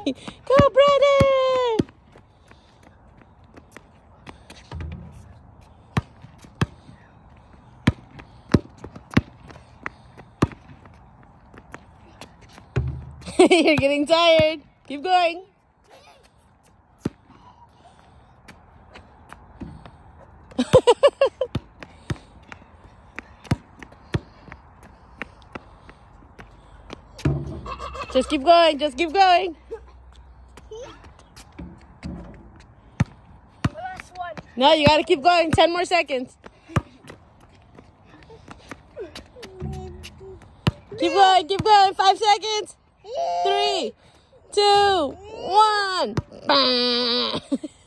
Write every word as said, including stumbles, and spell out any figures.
Go, brother! You're getting tired. Keep going. Just keep going. Just keep going. Last one. No, you gotta keep going. Ten more seconds. Keep going. Keep going. Five seconds. Three, two, one. Bang.